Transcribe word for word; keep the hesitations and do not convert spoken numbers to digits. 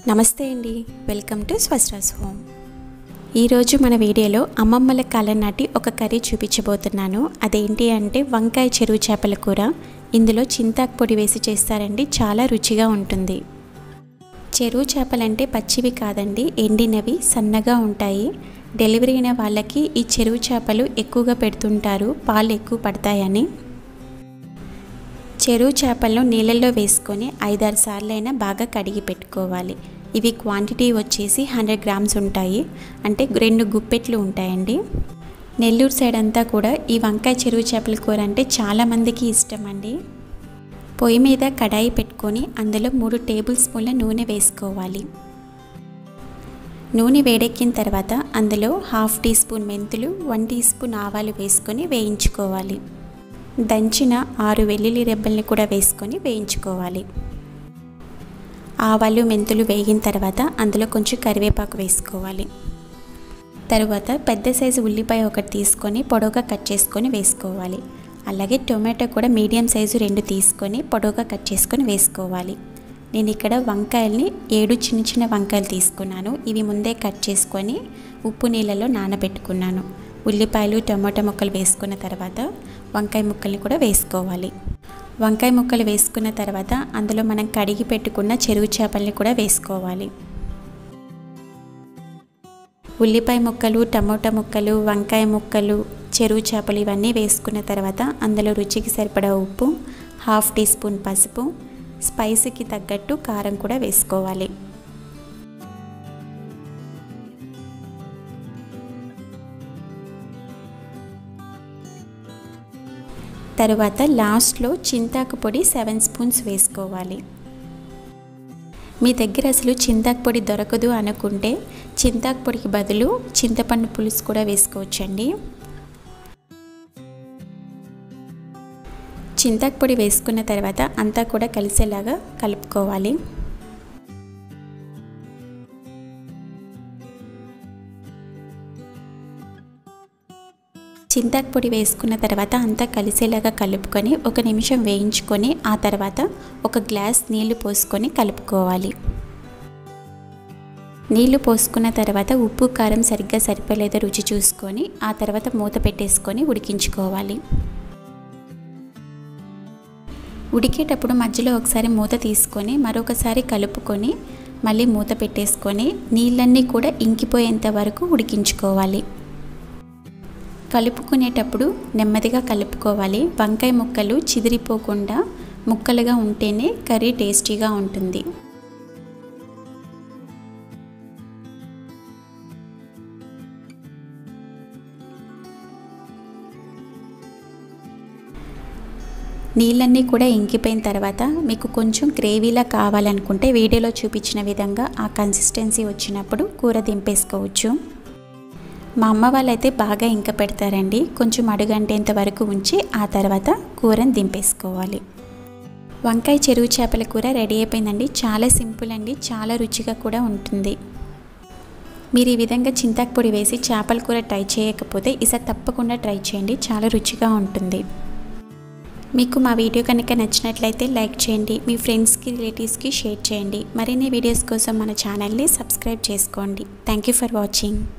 నమస్తే అండి, welcome to స్వస్టాస్ home. ఈరోజు మన వీడియోలో అమ్మమ్మల కాలం నాటి ఒక కర్రీ చూపించబోతున్నాను. అదేంటి అంటే వంకాయ చెరువు చేపల కూర. ఇందులో చింతాకు పొడి వేసి చేస్తారండి, చాలా రుచిగా ఉంటుంది. చెరువు చేపలంటే పచ్చివి కాదండి, ఎండినవి సన్నగా ఉంటాయి. డెలివరీ అయిన వాళ్ళకి ఈ చెరువు చేపలు ఎక్కువగా పెడుతుంటారు, పాలు ఎక్కువ పడతాయని. చెరువు చేపలను నీళ్ళల్లో వేసుకొని ఐదారు సార్లైనా బాగా కడిగి పెట్టుకోవాలి. ఇవి క్వాంటిటీ వచ్చేసి హండ్రెడ్ గ్రామ్స్ ఉంటాయి, అంటే రెండు గుప్పెట్లు ఉంటాయండి. నెల్లూరు సైడ్ అంతా కూడా ఈ వంకాయ చెరువు చేపల కూర అంటే చాలామందికి ఇష్టం అండి. పొయ్యి మీద కడాయి పెట్టుకొని అందులో మూడు టేబుల్ స్పూన్ల నూనె వేసుకోవాలి. నూనె వేడెక్కిన తర్వాత అందులో హాఫ్ టీ స్పూన్ మెంతులు, వన్ టీ స్పూన్ ఆవాలు వేసుకొని వేయించుకోవాలి. దంచిన ఆరు వెల్లుల్లి రెబ్బల్ని కూడా వేసుకొని వేయించుకోవాలి. ఆవాలు మెంతులు వేగిన తర్వాత అందులో కొంచెం కరివేపాకు వేసుకోవాలి. తరువాత పెద్ద సైజు ఉల్లిపాయ ఒకటి తీసుకొని పొడవుగా కట్ చేసుకొని వేసుకోవాలి. అలాగే టొమాటో కూడా మీడియం సైజు రెండు తీసుకొని పొడవుగా కట్ చేసుకొని వేసుకోవాలి. నేను ఇక్కడ వంకాయల్ని ఏడు చిన్న చిన్న వంకాయలు తీసుకున్నాను. ఇవి ముందే కట్ చేసుకొని ఉప్పు నీళ్ళలో నానబెట్టుకున్నాను. ఉల్లిపాయలు టమాటో ముక్కలు వేసుకున్న తర్వాత వంకాయ ముక్కల్ని కూడా వేసుకోవాలి. వంకాయ ముక్కలు వేసుకున్న తర్వాత అందులో మనం కడిగి పెట్టుకున్న చెరువు చేపల్ని కూడా వేసుకోవాలి. ఉల్లిపాయ ముక్కలు, టమాటో ముక్కలు, వంకాయ ముక్కలు, చెరువు చేపలు ఇవన్నీ వేసుకున్న తర్వాత అందులో రుచికి సరిపడా ఉప్పు, హాఫ్ టీ స్పూన్ పసుపు, స్పైసీకి తగ్గట్టు కారం కూడా వేసుకోవాలి. తరువాత లాస్ట్లో చింతాకు పొడి సెవెన్ స్పూన్స్ వేసుకోవాలి. మీ దగ్గర అసలు చింతాకు పొడి దొరకదు అనుకుంటే చింతాకు పొడికి బదులు చింతపండు పులుసు కూడా వేసుకోవచ్చండి. చింతాకు పొడి వేసుకున్న తర్వాత అంతా కూడా కలిసేలాగా కలుపుకోవాలి. చింతాకు పొడి వేసుకున్న తర్వాత అంతా కలిసేలాగా కలుపుకొని ఒక నిమిషం వేయించుకొని ఆ తర్వాత ఒక గ్లాస్ నీళ్లు పోసుకొని కలుపుకోవాలి. నీళ్లు పోసుకున్న తర్వాత ఉప్పు కారం సరిగ్గా సరిపోలేదో రుచి చూసుకొని ఆ తర్వాత మూత పెట్టేసుకొని ఉడికించుకోవాలి. ఉడికేటప్పుడు మధ్యలో ఒకసారి మూత తీసుకొని మరొకసారి కలుపుకొని మళ్ళీ మూత పెట్టేసుకొని నీళ్ళన్నీ కూడా ఇంకిపోయేంత వరకు ఉడికించుకోవాలి. కలుపుకునేటప్పుడు నెమ్మదిగా కలుపుకోవాలి. వంకాయ ముక్కలు చిదిరిపోకుండా ముక్కలుగా ఉంటేనే కర్రీ టేస్టీగా ఉంటుంది. నీళ్ళన్నీ కూడా ఇంకిపోయిన తర్వాత మీకు కొంచెం గ్రేవీలా కావాలనుకుంటే వీడియోలో చూపించిన విధంగా ఆ కన్సిస్టెన్సీ వచ్చినప్పుడు కూర దింపేసుకోవచ్చు. మా అమ్మ వాళ్ళైతే బాగా ఇంక పెడతారండి. కొంచెం అడుగంటేంత వరకు ఉంచి ఆ తర్వాత కూరని దింపేసుకోవాలి. వంకాయ చెరువు చేపల కూర రెడీ అయిపోయిందండి. చాలా సింపుల్ అండి, చాలా రుచిగా కూడా ఉంటుంది. మీరు ఈ విధంగా చింతాకు పొడి వేసి చేపల కూర ట్రై చేయకపోతే ఈసారి తప్పకుండా ట్రై చేయండి, చాలా రుచిగా ఉంటుంది. మీకు మా వీడియో కనుక నచ్చినట్లయితే లైక్ చేయండి, మీ ఫ్రెండ్స్కి రిలేటివ్స్కి షేర్ చేయండి. మరిన్ని వీడియోస్ కోసం మన ఛానల్ని సబ్స్క్రైబ్ చేసుకోండి. Thank you for watching.